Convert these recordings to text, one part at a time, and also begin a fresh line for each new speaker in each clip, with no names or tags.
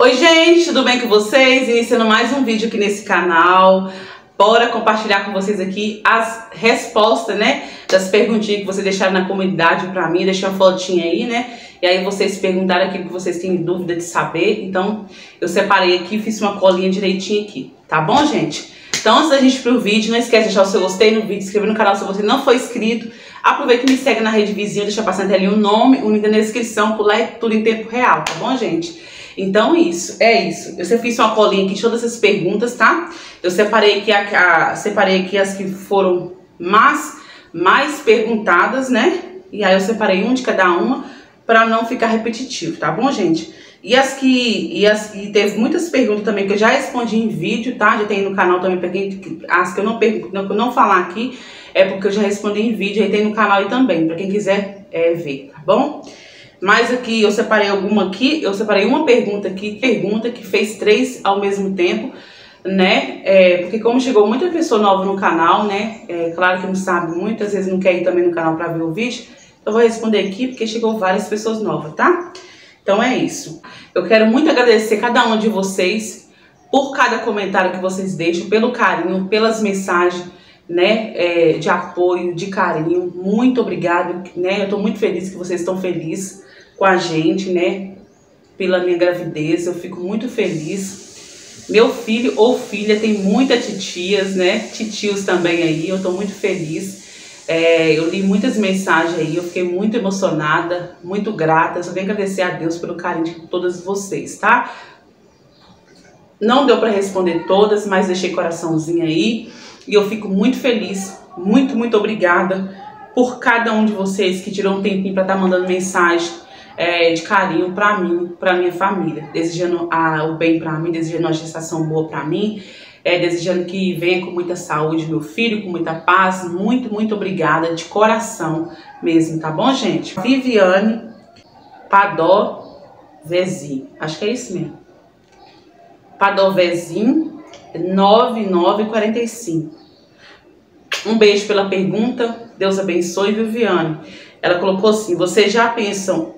Oi gente, tudo bem com vocês? Iniciando mais um vídeo aqui nesse canal. Bora compartilhar com vocês aqui as respostas, né, das perguntinhas que vocês deixaram na comunidade pra mim. Deixei uma fotinha aí, né, e aí vocês perguntaram aquilo que vocês têm dúvida de saber. Então eu separei aqui, fiz uma colinha direitinho aqui, tá bom, gente? Então antes da gente ir pro vídeo, não esquece de deixar o seu gostei no vídeo, se inscrever no canal se você não for inscrito. Aproveita e me segue na rede vizinha, deixa passando ali o nome, o link na descrição, por lá é tudo em tempo real, tá bom, gente? Então é isso. Eu sempre fiz uma colinha aqui de todas essas perguntas, tá? Eu separei aqui as que foram mais perguntadas, né? E aí eu separei um de cada uma para não ficar repetitivo, tá bom, gente? E as que teve muitas perguntas também que eu já respondi em vídeo, tá? Já tem no canal também para quem as que eu não falar aqui é porque eu já respondi em vídeo, aí tem no canal aí também, para quem quiser ver, tá bom? Mas aqui eu separei uma pergunta que fez 3 ao mesmo tempo, né? Porque como chegou muita pessoa nova no canal, né? Claro que não sabe muito, às vezes não quer ir também no canal para ver o vídeo. Eu vou responder aqui porque chegou várias pessoas novas, tá? Então é isso. Eu quero muito agradecer cada um de vocês por cada comentário que vocês deixam, pelo carinho, pelas mensagens, né? De apoio, de carinho. Muito obrigada, né? Eu tô muito feliz que vocês estão felizes com a gente, né, pela minha gravidez. Eu fico muito feliz. Meu filho ou filha tem muitas titias, né, titios também aí. Eu tô muito feliz. Eu li muitas mensagens aí, eu fiquei muito emocionada, muito grata. Eu só tenho que agradecer a Deus pelo carinho de todas vocês, tá? Não deu para responder todas, mas deixei coraçãozinho aí. E eu fico muito feliz, muito obrigada por cada um de vocês que tirou um tempinho para estar mandando mensagem de carinho pra mim, pra minha família, desejando o bem pra mim, desejando uma gestação boa pra mim, desejando que venha com muita saúde meu filho, com muita paz. Muito obrigada, de coração mesmo, tá bom, gente? Viviane Padovesi, acho que é isso mesmo, Padovesi 9945. Um beijo pela pergunta, Deus abençoe, Viviane. Ela colocou assim: você já pensou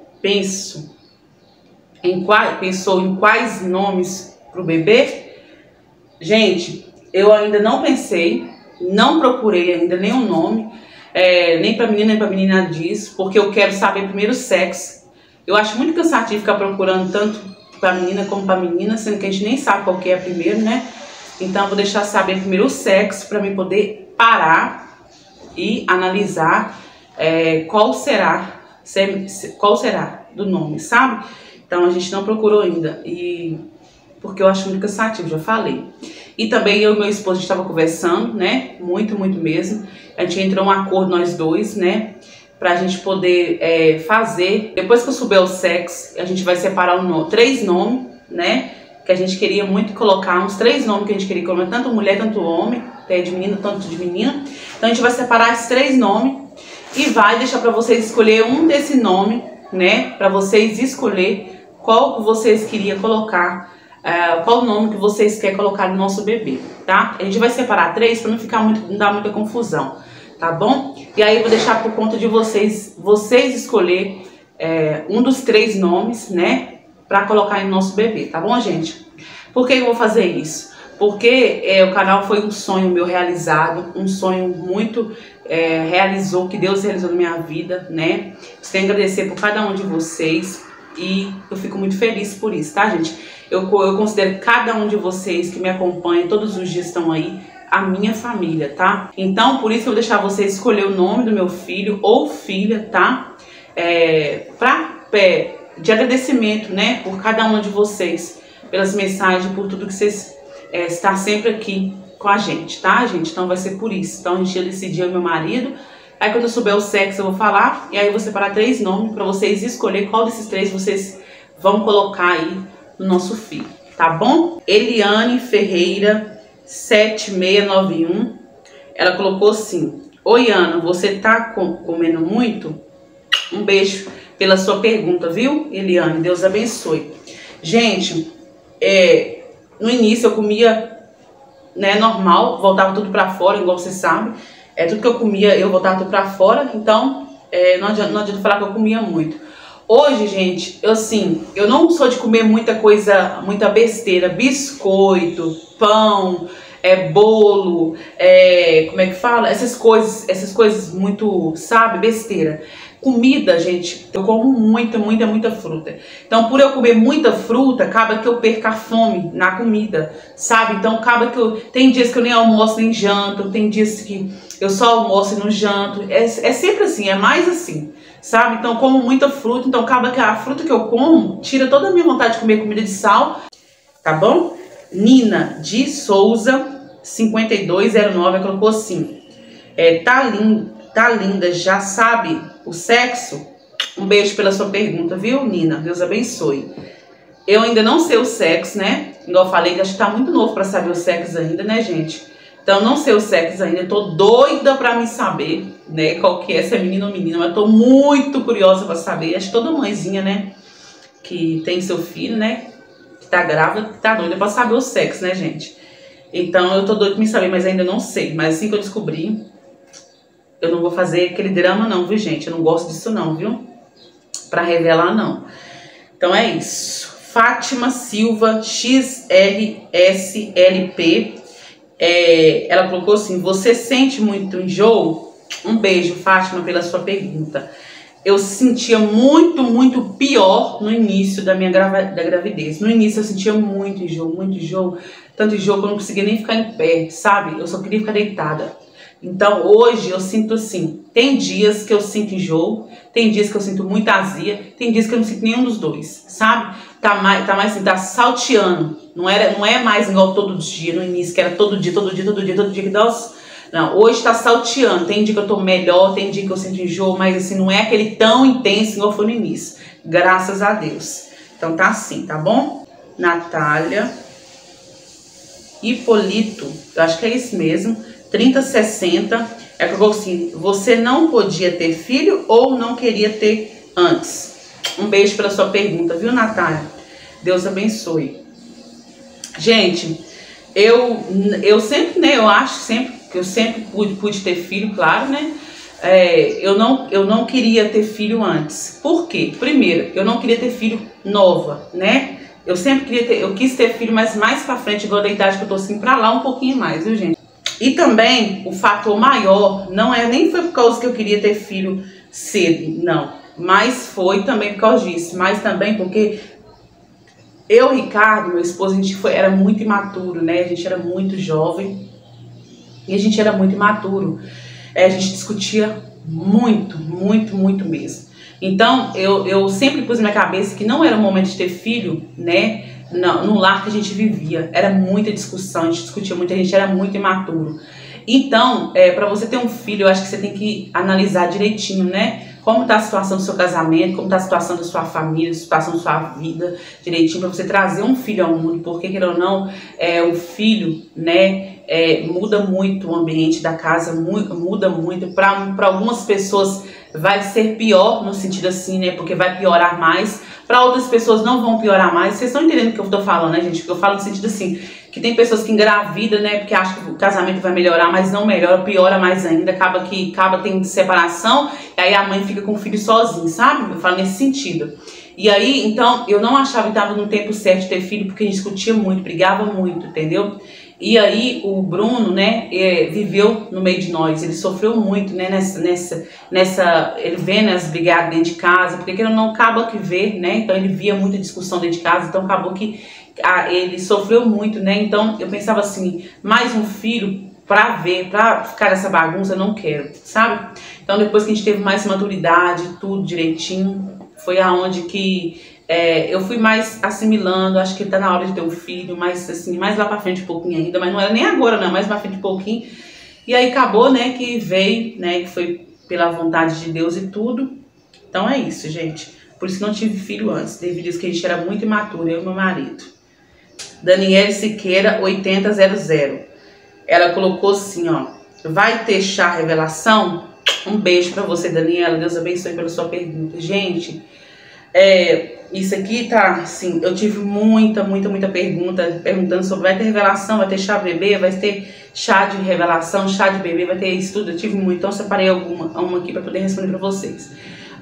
em quais nomes para o bebê? Gente, eu ainda não pensei, não procurei ainda nenhum nome, nem para menina nem para menina disso, porque eu quero saber primeiro o sexo. Eu acho muito cansativo ficar procurando tanto para menina como para menina, sendo que a gente nem sabe qual que é primeiro, né? Então eu vou deixar saber primeiro o sexo para mim poder parar e analisar qual será do nome, sabe? Então a gente não procurou ainda, porque eu acho muito cansativo, já falei. E também eu e meu esposo estava conversando, né? Muito mesmo. A gente entrou em um acordo nós dois, né? Pra gente poder fazer, depois que eu souber o sexo, a gente vai separar 3 nomes, né? Que a gente queria muito colocar, uns 3 nomes que a gente queria colocar, tanto mulher, tanto homem, de menino, tanto de menina. Então a gente vai separar esses 3 nomes e vai deixar para vocês escolher um desse nome, né? Para vocês escolher qual que vocês queriam colocar, qual nome que vocês querem colocar no nosso bebê, tá? A gente vai separar 3 para não dar muita confusão, tá bom? E aí eu vou deixar por conta de vocês escolher um dos 3 nomes, né? Para colocar no nosso bebê, tá bom, gente? Por que eu vou fazer isso? Porque o canal foi um sonho meu realizado, um sonho muito que Deus realizou na minha vida, né? Eu tenho que agradecer por cada um de vocês e eu fico muito feliz por isso, tá, gente? Eu considero cada um de vocês que me acompanha, todos os dias estão aí, a minha família, tá? Então, por isso que eu vou deixar vocês escolher o nome do meu filho ou filha, tá? De agradecimento, né? Por cada uma de vocês, pelas mensagens, por tudo que vocês estão sempre aqui com a gente, tá, gente? Então vai ser por isso. Então a gente ia decidir, eu e meu marido. Aí quando eu souber o sexo eu vou falar. E aí eu vou separar 3 nomes para vocês escolher qual desses 3 vocês vão colocar aí no nosso filho, tá bom? Eliane Ferreira 7691. Ela colocou assim: oi Ana, você tá comendo muito? Um beijo pela sua pergunta, viu, Eliane? Deus abençoe. Gente, no início eu comia, né, normal, voltava tudo pra fora, igual vocês sabem. Tudo que eu comia, eu voltava tudo pra fora, então não adianta falar que eu comia muito. Hoje, gente, eu não sou de comer muita coisa, muita besteira, biscoito, pão, bolo, como é que fala? Essas coisas muito, sabe, besteira. Comida, gente, eu como muita fruta. Então, por eu comer muita fruta, acaba que eu perco a fome na comida, sabe? Então, acaba que tem dias que eu nem almoço nem janto, tem dias que eu só almoço e não janto. É sempre assim, é mais assim, sabe? Então, eu como muita fruta, então acaba que a fruta que eu como tira toda a minha vontade de comer comida de sal, tá bom? Nina de Souza 5209 colocou assim: tá linda, já sabe o sexo? Um beijo pela sua pergunta, viu, Nina? Deus abençoe. Eu ainda não sei o sexo, né? Igual eu falei, acho que tá muito novo pra saber o sexo ainda, né, gente? Então, não sei o sexo ainda, eu tô doida pra me saber, né, qual que é, se é menino ou menina, mas tô muito curiosa pra saber. Acho que toda mãezinha, né, que tem seu filho, né, que tá grávida, tá doida pra saber o sexo, né, gente? Então, eu tô doida pra me saber, mas ainda não sei. Mas assim que eu descobrir, eu não vou fazer aquele drama não, viu, gente? Eu não gosto disso não, viu? Pra revelar, não. Então, é isso. Fátima Silva, XRSLP. Ela colocou assim: você sente muito enjoo? Um beijo, Fátima, pela sua pergunta. Eu sentia muito pior no início da minha gravidez. No início eu sentia muito enjoo. Tanto enjoo que eu não conseguia nem ficar em pé, sabe? Eu só queria ficar deitada. Então hoje eu sinto assim, tem dias que eu sinto enjoo, tem dias que eu sinto muita azia, tem dias que eu não sinto nenhum dos dois, sabe? Tá mais assim, tá salteando. Não é mais igual todo dia, no início, que era todo dia que nossa. Não, hoje tá salteando. Tem dia que eu tô melhor, tem dia que eu sinto enjoo, mas assim, não é aquele tão intenso igual foi no início. Graças a Deus. Então tá assim, tá bom? Natália Hipolito, eu acho que é isso mesmo. 3060, que eu vou assim: você não podia ter filho ou não queria ter antes? Um beijo pela sua pergunta, viu, Natália? Deus abençoe. Gente, eu sempre, né, eu acho sempre que eu sempre pude ter filho, claro, né? Eu não queria ter filho antes. Por quê? Primeiro, eu não queria ter filho nova, né? Eu sempre quis ter filho, mas mais pra frente, igual da idade que eu tô assim, pra lá um pouquinho mais, viu, gente? E também, o fator maior, nem foi por causa que eu queria ter filho cedo, não. Mas foi também por causa disso. Mas também porque eu, Ricardo, meu esposo, a gente era muito imaturo, né? A gente era muito jovem e a gente era muito imaturo. A gente discutia muito mesmo. Então, eu sempre pus na minha cabeça que não era o momento de ter filho, né? No lar que a gente vivia. Era muita discussão, a gente discutia muito, a gente era muito imaturo. Então, para você ter um filho, eu acho que você tem que analisar direitinho, né? Como está a situação do seu casamento, como está a situação da sua família, a situação da sua vida, direitinho, para você trazer um filho ao mundo. Porque, queira ou não, o filho, né, muda muito o ambiente da casa, muda muito. Para algumas pessoas vai ser pior, no sentido assim, né, porque vai piorar mais. Para outras pessoas não vão piorar mais. Vocês estão entendendo o que eu tô falando, né, gente? Porque eu falo no sentido assim, que tem pessoas que engravidam, né, porque acham que o casamento vai melhorar, mas não melhora, piora mais ainda. Acaba tendo separação, e aí a mãe fica com o filho sozinho, sabe? Eu falo nesse sentido. E aí, então, eu não achava que estava no tempo certo de ter filho, porque a gente discutia muito, brigava muito, entendeu? E aí o Bruno, né, viveu no meio de nós, ele sofreu muito, né, ele vendo as brigadas dentro de casa, porque ele não acaba que vê, né, então ele via muita discussão dentro de casa, então acabou que ele sofreu muito, né, então eu pensava assim, mais um filho pra ficar nessa bagunça, eu não quero, sabe? Então depois que a gente teve mais maturidade, tudo direitinho, foi aonde que eu fui mais assimilando, acho que tá na hora de ter um filho, mas assim, mais lá pra frente um pouquinho ainda, mas não era nem agora não, mais pra frente um pouquinho. E aí acabou, né, que veio, né, que foi pela vontade de Deus e tudo. Então é isso, gente. Por isso que não tive filho antes, devido a isso que a gente era muito imaturo, eu e meu marido. Daniele Siqueira, 8000. Ela colocou assim, ó: vai ter chá revelação? Um beijo pra você, Daniela. Deus abençoe pela sua pergunta. Gente, isso aqui tá assim, eu tive muita pergunta perguntando sobre vai ter revelação, vai ter chá bebê, vai ter chá de revelação, chá de bebê, vai ter isso tudo. Eu tive muito, então eu separei uma aqui para poder responder para vocês.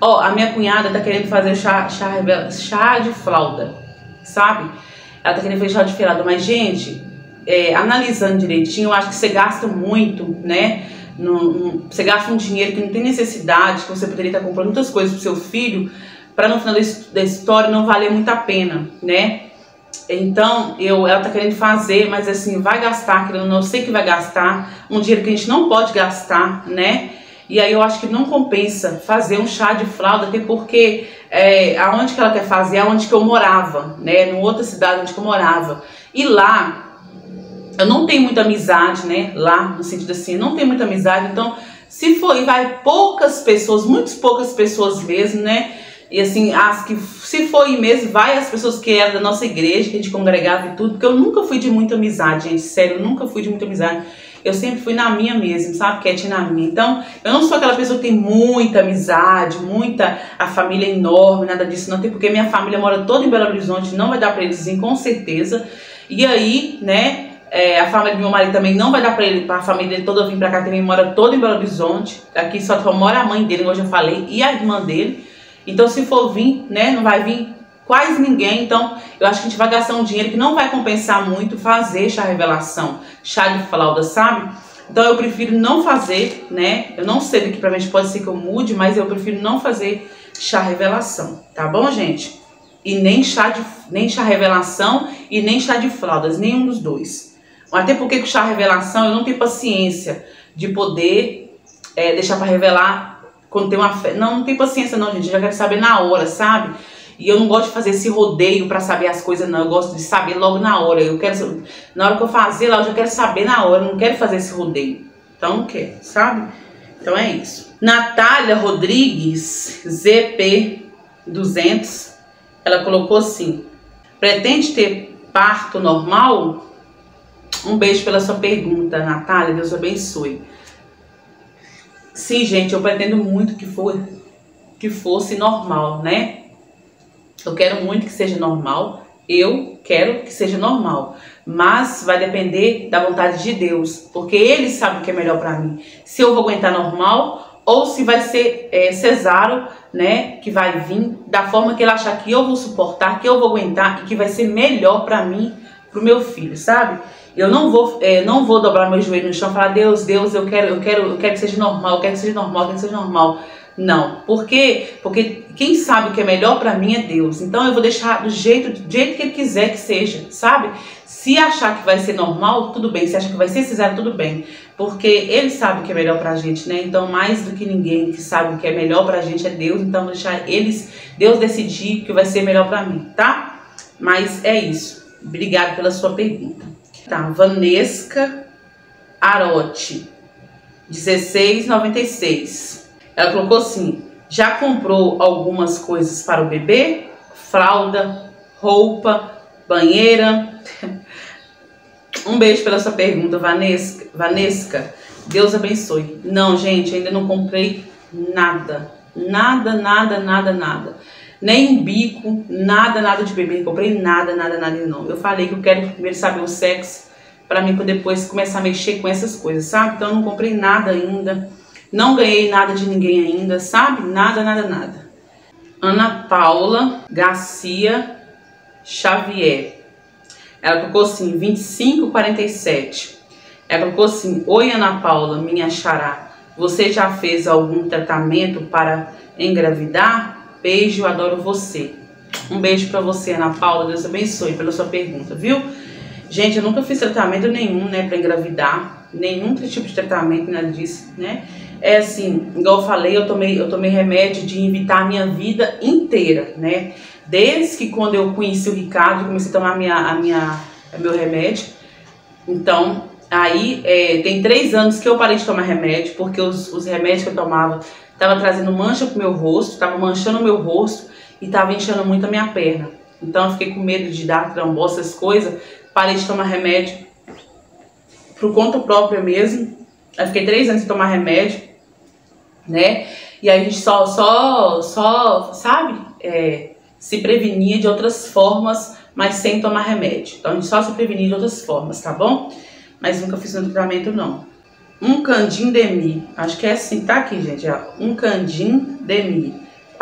Ó, a minha cunhada tá querendo fazer chá de fralda, sabe? Ela tá querendo fazer chá de fralda, mas, gente, analisando direitinho, eu acho que você gasta muito, né? Você gasta um dinheiro que não tem necessidade, que você poderia estar comprando muitas coisas pro seu filho, para no final da história não valer muito a pena, né? Então, ela tá querendo fazer, mas assim, vai gastar, querendo ou não, eu sei que vai gastar um dinheiro que a gente não pode gastar, né? E aí eu acho que não compensa fazer um chá de fralda, até porque aonde que ela quer fazer é onde que eu morava, né? Numa outra cidade onde que eu morava. E lá, eu não tenho muita amizade, né? Lá, no sentido assim, não tenho muita amizade, então, se for, e vai poucas pessoas, muitas poucas pessoas mesmo, né? E assim, se for ir mesmo, vai as pessoas que eram da nossa igreja, que a gente congregava e tudo, porque eu nunca fui de muita amizade, gente, sério, eu nunca fui de muita amizade. Eu sempre fui na minha mesmo, sabe? Quietinha na minha. Então, eu não sou aquela pessoa que tem muita amizade, a família enorme, nada disso, não tem, porque minha família mora toda em Belo Horizonte, não vai dar pra eles vir, com certeza. E aí, né, a família do meu marido também não vai dar pra a família dele toda vir pra cá, também mora toda em Belo Horizonte. Aqui só mora a mãe dele, como eu já falei, e a irmã dele. Então, se for vir, né, não vai vir quase ninguém. Então, eu acho que a gente vai gastar um dinheiro que não vai compensar muito fazer chá revelação, chá de fralda, sabe? Então, eu prefiro não fazer, né? Eu não sei daqui pra frente, pode ser que eu mude, mas eu prefiro não fazer chá revelação, tá bom, gente? E nem chá revelação e nem chá de fraldas, nenhum dos dois. Até porque com chá revelação eu não tenho paciência de poder deixar pra revelar quando tem uma festa. Não tem paciência não, gente. Eu já quero saber na hora, sabe? E eu não gosto de fazer esse rodeio pra saber as coisas, não. Eu gosto de saber logo na hora. Na hora que eu fazer lá, eu já quero saber na hora. Eu não quero fazer esse rodeio. Então, não quero, sabe? Então é isso. Natália Rodrigues, ZP200, ela colocou assim: pretende ter parto normal? Um beijo pela sua pergunta, Natália. Deus abençoe. Sim, gente, eu pretendo muito que fosse normal, né? Eu quero muito que seja normal. Eu quero que seja normal. Mas vai depender da vontade de Deus. Porque Ele sabe o que é melhor pra mim. Se eu vou aguentar normal ou se vai ser cesáreo, né? Que vai vir da forma que Ele achar que eu vou suportar, que eu vou aguentar e que vai ser melhor pra mim, pro meu filho, sabe? Eu não vou dobrar meu joelho no chão e falar: Deus, eu quero que seja normal, eu quero que seja normal, eu quero que seja normal. Não. Por quê? Porque quem sabe o que é melhor pra mim é Deus. Então eu vou deixar do jeito que Ele quiser que seja, sabe? Se achar que vai ser normal, tudo bem. Se achar que vai ser cesáreo, tudo bem. Porque Ele sabe o que é melhor pra gente, né? Então, mais do que ninguém que sabe o que é melhor pra gente é Deus. Então, eu vou deixar Deus decidir o que vai ser melhor pra mim, tá? Mas é isso. Obrigada pela sua pergunta. Tá, Vanesca Arotti, 16,96. Ela colocou assim: já comprou algumas coisas para o bebê? Fralda, roupa, banheira? Um beijo pela sua pergunta, Vanesca. Deus abençoe. Não, gente, ainda não comprei nada. Nada. Nem bico, nada de bebê. Comprei nada não. Eu falei que eu quero primeiro saber o sexo para mim depois começar a mexer com essas coisas, sabe? Então eu não comprei nada ainda. Não ganhei nada de ninguém ainda, sabe? Nada. Ana Paula Garcia Xavier. Ela colocou assim, 25,47. Ela colocou assim: oi, Ana Paula, minha xará. Você já fez algum tratamento para engravidar? Beijo, adoro você. Um beijo pra você, Ana Paula. Deus abençoe pela sua pergunta, viu? Gente, eu nunca fiz tratamento nenhum, né, pra engravidar. Nenhum tipo de tratamento, nada disso, né? É assim, igual eu falei, eu tomei remédio de evitar a minha vida inteira, né? Desde que quando eu conheci o Ricardo, eu comecei a tomar meu remédio. Então, aí tem 3 anos que eu parei de tomar remédio, porque os remédios que eu tomava tava trazendo mancha pro meu rosto, tava manchando o meu rosto e tava inchando muito a minha perna. Então eu fiquei com medo de dar trombose, essas coisas. Parei de tomar remédio por conta própria mesmo. Eu fiquei 3 anos sem tomar remédio, né? E aí a gente só sabe, se prevenia de outras formas, mas sem tomar remédio. Então a gente só se prevenia de outras formas, tá bom? Mas nunca fiz um tratamento não. Um Candim Demi, acho que é assim, tá aqui, gente, ó. Um Candim Demi,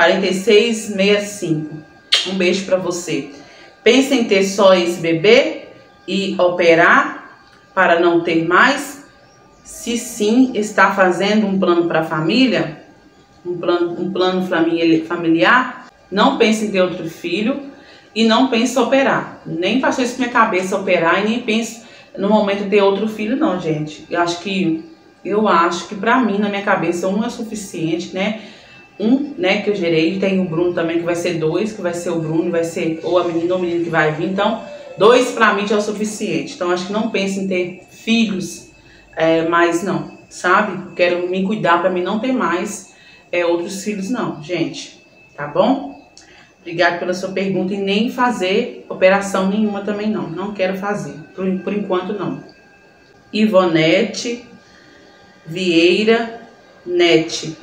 4665. Um beijo pra você. Pensa em ter só esse bebê e operar para não ter mais? Se sim, está fazendo um plano para a família? Um plano familiar? Não pense em ter outro filho e não pense em operar. Nem passou isso na minha cabeça operar e nem pense no momento de ter outro filho, não, gente. Eu acho que pra mim, na minha cabeça, um é suficiente, né? Um, né, que eu gerei, tem o Bruno também, que vai ser 2, que vai ser o Bruno, vai ser ou a menina ou o menino que vai vir. Então, 2 pra mim já é o suficiente. Então, acho que não pense em ter filhos, mas não, sabe? Eu quero me cuidar pra mim não ter mais outros filhos, não, gente. Tá bom? Obrigada pela sua pergunta e nem fazer operação nenhuma também não. Não quero fazer, por enquanto não. Ivonete Vieira Net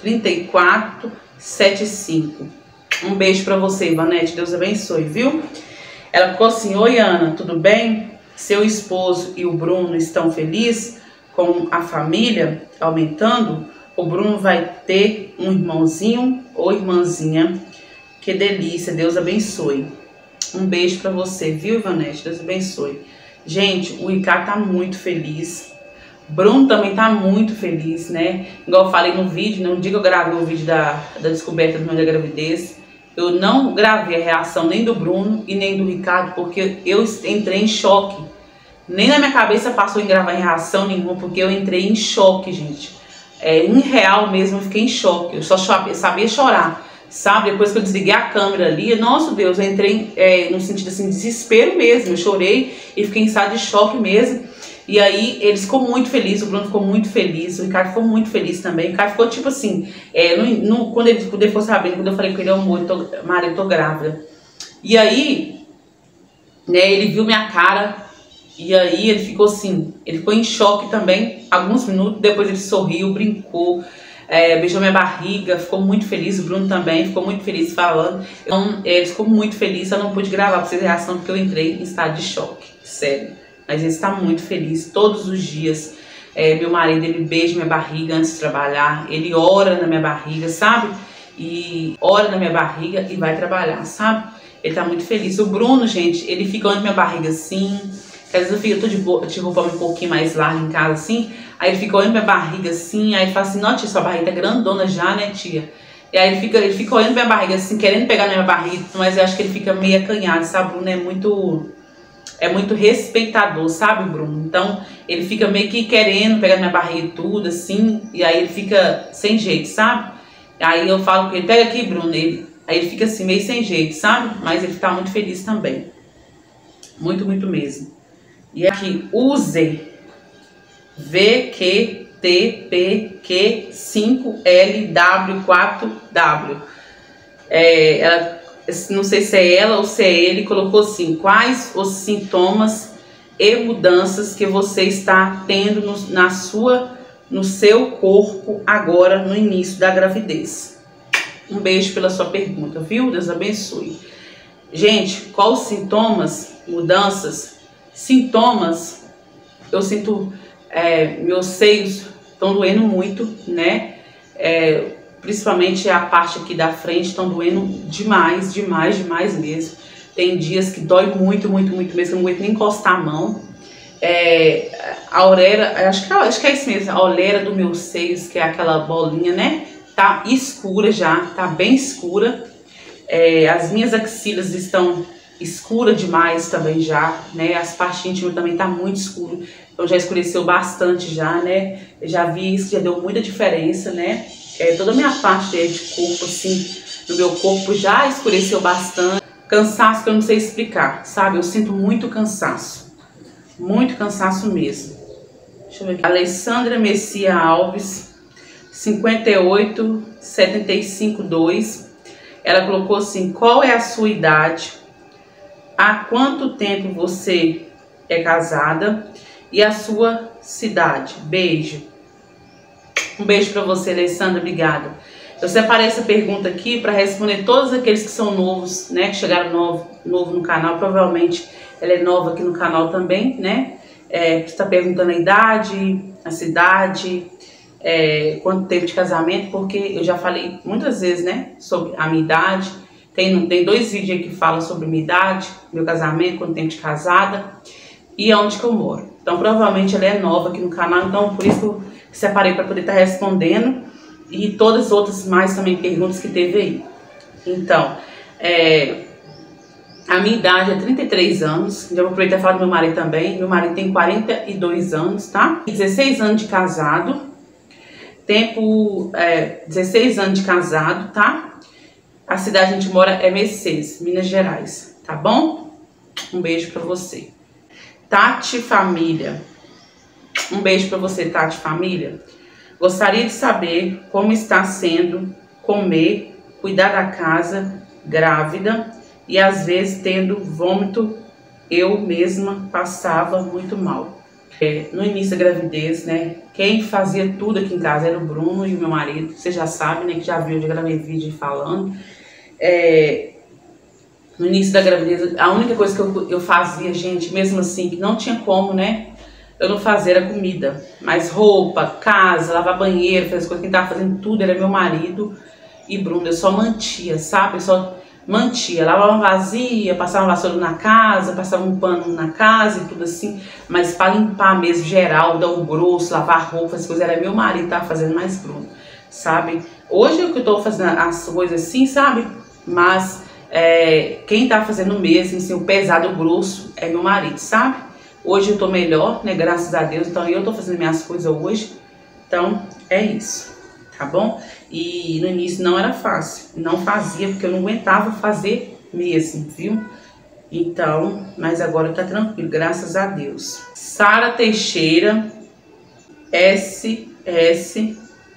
3475. Um beijo pra você, Ivonete. Deus abençoe, viu? Ela ficou assim: oi, Ana, tudo bem? Seu esposo e o Bruno estão felizes com a família aumentando? O Bruno vai ter um irmãozinho ou irmãzinha? Que delícia, Deus abençoe. Um beijo pra você, viu, Ivonete? Deus abençoe. Gente, o Ricardo tá muito feliz. Bruno também tá muito feliz, né? Igual eu falei no vídeo, no dia que eu gravei o vídeo da descoberta do meu da gravidez, eu não gravei a reação nem do Bruno e nem do Ricardo, porque eu entrei em choque. Nem na minha cabeça passou em gravar reação nenhuma, porque eu entrei em choque, gente. Em real mesmo, eu fiquei em choque. Eu só sabia chorar, sabe? Depois que eu desliguei a câmera ali, nossa Deus, eu entrei no sentido assim, desespero mesmo. Eu chorei e fiquei em estado de choque mesmo. E aí, eles ficou muito felizes, o Bruno ficou muito feliz, o Ricardo ficou muito feliz também. O Ricardo ficou tipo assim, quando ele ficou sabendo, quando eu falei com ele, amor, Maria, eu tô grávida. E aí, né, ele viu minha cara, e aí ele ficou assim, ele ficou em choque também, alguns minutos, depois ele sorriu, brincou, beijou minha barriga, ficou muito feliz, o Bruno também ficou muito feliz falando. Então, ele ficou muito feliz, eu não pude gravar pra vocês a reação, porque eu entrei em estado de choque, sério. Mas ele está muito feliz todos os dias. Meu marido, ele beija minha barriga antes de trabalhar. Ele ora na minha barriga, sabe? E ora na minha barriga e vai trabalhar, sabe? Ele tá muito feliz. O Bruno, gente, ele fica olhando minha barriga assim. Às vezes eu tô de roupa um pouquinho mais larga em casa, assim. Aí ele fica olhando minha barriga assim. Aí ele fala assim: não, tia, sua barriga tá grandona já, né, tia? E aí ele fica olhando minha barriga assim, querendo pegar na minha barriga. Mas eu acho que ele fica meio acanhado, sabe? O Bruno é muito respeitador, sabe, Bruno? Então, ele fica meio que querendo pegar minha barriga e tudo, assim, e aí ele fica sem jeito, sabe? Aí eu falo com ele: pega aqui, Bruno. Aí ele fica assim, meio sem jeito, sabe? Mas ele tá muito feliz também. Muito, muito mesmo. E aqui, use VQTPQ5LW4W. Ela... não sei se é ela ou se é ele, colocou assim: quais os sintomas e mudanças que você está tendo no seu corpo agora no início da gravidez? Um beijo pela sua pergunta, viu? Deus abençoe. Gente, quais os sintomas, mudanças? Sintomas, eu sinto meus seios estão doendo muito, né? Principalmente a parte aqui da frente estão doendo demais, demais, demais mesmo. Tem dias que dói muito, muito, muito mesmo, eu não aguento nem encostar a mão. A orelha, acho que é isso mesmo, a orelha dos meus seios, que é aquela bolinha, né? Tá escura já, tá bem escura. As minhas axilas estão escuras demais também já, né? As partes íntimas também tá muito escuro. Então já escureceu bastante já, né? Eu já vi isso, já deu muita diferença, né? Toda a minha parte de corpo, assim, do meu corpo já escureceu bastante. Cansaço que eu não sei explicar, sabe? Eu sinto muito cansaço mesmo. Deixa eu ver aqui. Alessandra Messia Alves, 58752. Ela colocou assim: qual é a sua idade? Há quanto tempo você é casada? E a sua cidade? Beijo. Um beijo pra você, Alessandra, obrigada. Eu separei essa pergunta aqui para responder todos aqueles que são novos, né, que chegaram novo no canal. Provavelmente ela é nova aqui no canal também, né? Está perguntando a idade, a cidade quanto tempo de casamento, porque eu já falei muitas vezes, né, sobre a minha idade. Tem 2 vídeos aí que falam sobre minha idade, meu casamento, quanto tempo de casada e onde que eu moro. Então, provavelmente ela é nova aqui no canal, então por isso que eu separei para poder estar respondendo e todas as outras mais também perguntas que teve aí. Então, a minha idade é 33 anos, já vou aproveitar e falar do meu marido também. Meu marido tem 42 anos, tá? 16 anos de casado, 16 anos de casado, tá? A cidade que a gente mora é Mercedes, Minas Gerais, tá bom? Um beijo pra você. Tati Família. Um beijo pra você, Tati Família. Gostaria de saber como está sendo comer, cuidar da casa, grávida e às vezes tendo vômito. Eu mesma passava muito mal. No início da gravidez, né? Quem fazia tudo aqui em casa era o Bruno e o meu marido. Você já sabe, né? Que já viu, já gravei vídeo falando. No início da gravidez, a única coisa que eu fazia, gente, mesmo assim, que não tinha como, né? Eu não fazia era comida. Mas roupa, casa, lavar banheiro, fazer as coisas. Quem tava fazendo tudo era meu marido e Bruno. Eu só mantia, sabe? Eu só mantia. Lavava uma vazia, passava uma vassoura na casa, passava um pano na casa e tudo assim. Mas para limpar mesmo, geral, dar o grosso, lavar roupa, as coisas, era meu marido que tava fazendo, mais Bruno, sabe? Hoje é que eu tô fazendo as coisas assim, sabe? Mas quem tá fazendo mesmo, assim, o pesado, o grosso, é meu marido, sabe? Hoje eu tô melhor, né? Graças a Deus. Então eu tô fazendo minhas coisas hoje. Então é isso, tá bom? E no início não era fácil. Não fazia porque eu não aguentava fazer mesmo, viu? Então, mas agora tá tranquilo, graças a Deus. Sara Teixeira SSZ.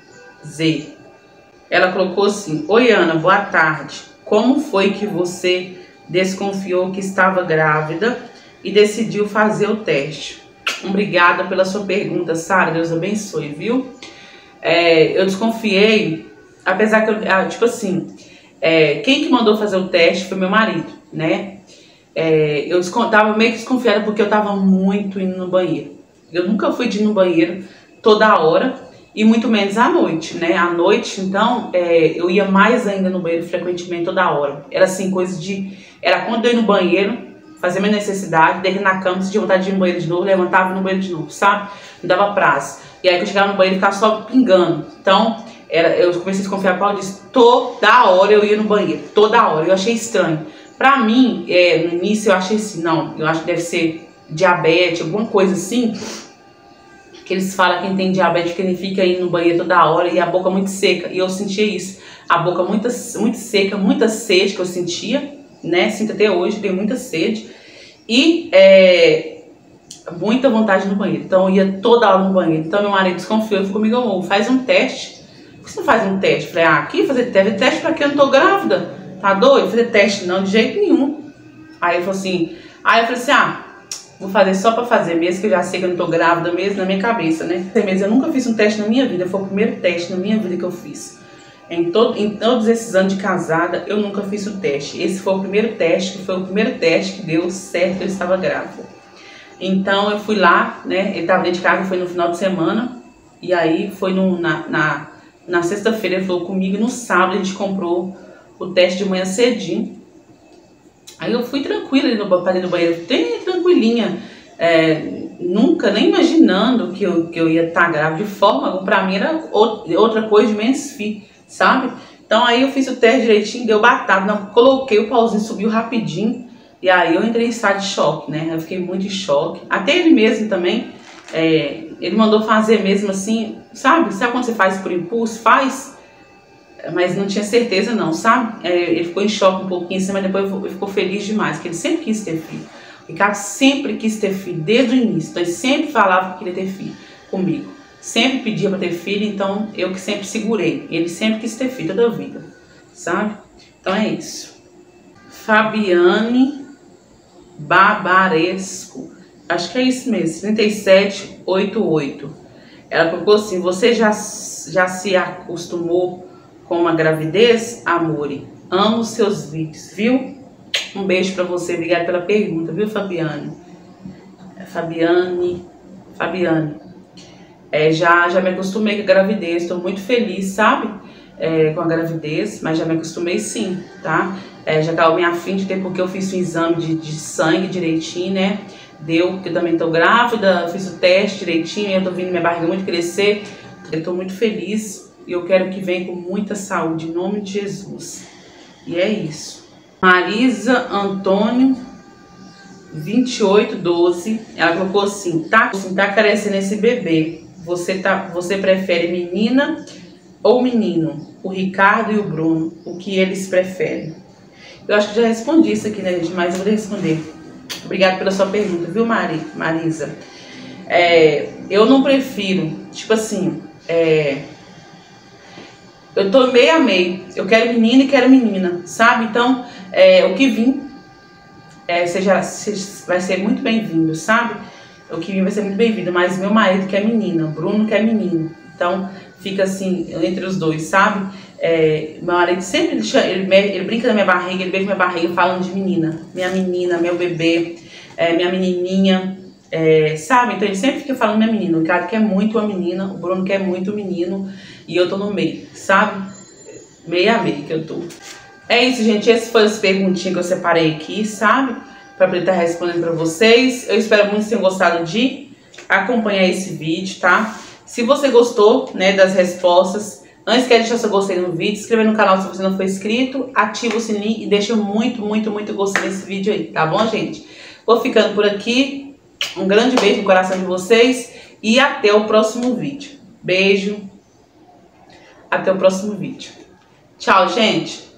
Ela colocou assim: oi Ana, boa tarde. Como foi que você desconfiou que estava grávida e decidiu fazer o teste? Obrigada pela sua pergunta, Sara. Deus abençoe, viu? Eu desconfiei, apesar que eu, tipo assim, quem que mandou fazer o teste foi meu marido, né? Eu tava meio que desconfiada porque eu tava muito indo no banheiro. Eu nunca fui de ir no banheiro toda hora e muito menos à noite, né? À noite, então, eu ia mais ainda no banheiro frequentemente toda hora. Era assim, era quando eu ia no banheiro, fazer minha necessidade, deitar na cama, se tinha vontade de ir no banheiro de novo, levantava e ia no banheiro de novo, sabe? Não dava prazo. E aí que eu chegava no banheiro e ficava só pingando. Então, eu comecei a desconfiar por causa disso. Toda hora eu ia no banheiro, toda hora. Eu achei estranho. Pra mim, no início eu achei assim, não, eu acho que deve ser diabetes, alguma coisa assim. Que eles falam que quem tem diabetes, que ele fica indo no banheiro toda hora e a boca muito seca. E eu sentia isso. A boca muito seca, muita sede que eu sentia, né? Sinto até hoje, tenho muita sede. E muita vontade no banheiro. Então eu ia toda hora no banheiro. Então meu marido desconfiou e falou comigo: amor, faz um teste. Por que você não faz um teste? Eu falei: aqui fazer teste pra que eu não tô grávida? Tá doido? Fazer teste não, de jeito nenhum. Aí ele falou assim, vou fazer só pra fazer mesmo, que eu já sei que eu não tô grávida mesmo, na minha cabeça, né? Eu nunca fiz um teste na minha vida, foi o primeiro teste na minha vida que eu fiz. Em todos esses anos de casada, eu nunca fiz o teste. Esse foi o primeiro teste, que foi o primeiro teste que deu certo, eu estava grávida. Então eu fui lá, né? Ele tava dentro de casa, foi no final de semana. E aí foi na sexta-feira, ele falou comigo, e no sábado a gente comprou o teste de manhã cedinho. Aí eu fui tranquila ali no banheiro, bem tranquilinha, nunca, nem imaginando que eu ia estar grávida de forma alguma. Pra mim era outra coisa de menos fio, sabe? Então aí eu fiz o teste direitinho, deu batata, não, coloquei o pauzinho, subiu rapidinho. E aí eu entrei em estado de choque, né? Eu fiquei muito em choque. Até ele mesmo também, ele mandou fazer mesmo assim, sabe? Sabe quando você faz por impulso? Faz, mas não tinha certeza não, sabe? Ele ficou em choque um pouquinho assim, mas depois ele ficou feliz demais, porque ele sempre quis ter filho. O Ricardo sempre quis ter filho, desde o início. Então ele sempre falava que queria ter filho comigo. Sempre pedia para ter filho, então eu que sempre segurei. Ele sempre quis ter filho toda a vida, sabe? Então é isso. Fabiane Barbaresco, acho que é isso mesmo, 3788. Ela colocou assim: você já se acostumou com uma gravidez, Amore? Amo seus vídeos, viu? Um beijo pra você, obrigada pela pergunta, viu, Fabiane? Fabiane. Já me acostumei com a gravidez, estou muito feliz, sabe? Com a gravidez, mas já me acostumei sim, tá? Já estava bem afim de ter, porque eu fiz um exame de sangue direitinho, né? Deu, porque eu também tô grávida, fiz o teste direitinho, eu tô vendo minha barriga muito crescer. Eu tô muito feliz e eu quero que venha com muita saúde, em nome de Jesus. E é isso. Marisa Antônio 2812, ela colocou assim, tá carecendo esse bebê. Você prefere menina ou menino? O Ricardo e o Bruno, o que eles preferem? Eu acho que já respondi isso aqui, né, gente? Mas eu vou responder. Obrigada pela sua pergunta, viu, Marisa? Eu não prefiro, tipo assim, eu tô meio a meio. Eu quero menino e quero menina, sabe? Então, o que vir vai ser muito bem-vindo, sabe? O que vir vai ser muito bem-vindo, mas meu marido quer menina, Bruno quer menino. Então, fica assim, entre os dois, sabe? Meu marido sempre, ele brinca na minha barriga, ele beija minha barriga falando de menina, meu bebê, minha menininha, sabe? Então ele sempre fica falando minha menina. O Ricardo quer muito uma menina, o Bruno quer muito um menino e eu tô no meio, sabe? Meio a meio que eu tô. É isso, gente. Essas foram as perguntinhas que eu separei aqui, sabe? Pra poder estar respondendo pra vocês. Eu espero muito que tenham gostado de acompanhar esse vídeo, tá? Se você gostou, né, das respostas, não esquece de deixar seu gostei no vídeo, se inscrever no canal se você não for inscrito, ativa o sininho e deixa muito gostei nesse vídeo aí, tá bom, gente? Vou ficando por aqui. Um grande beijo no coração de vocês e até o próximo vídeo. Beijo. Até o próximo vídeo. Tchau, gente.